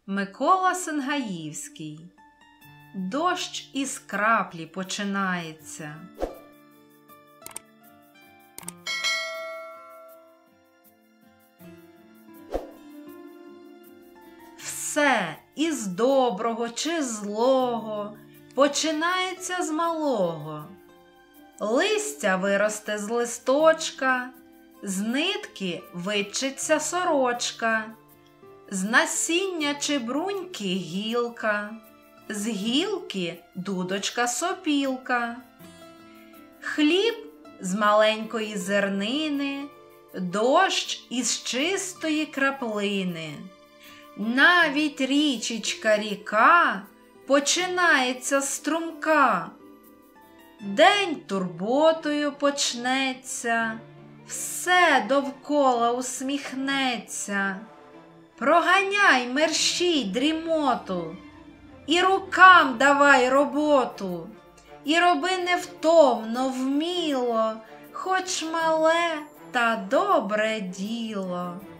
Микола Сенгаївський. Дощ із краплі починається. Все із доброго чи злого починається з малого. Листя виросте з листочка, з нитки витчиться сорочка, з насіння чи бруньки гілка, з гілки дудочка-сопілка. Хліб з маленької зернини, дощ із чистої краплини. Навіть річечка-ріка починається з струмка. День турботою почнеться, все довкола усміхнеться. Проганяй мерщій дрімоту, і рукам давай роботу, і роби невтомно, вміло, хоч мале та добре діло.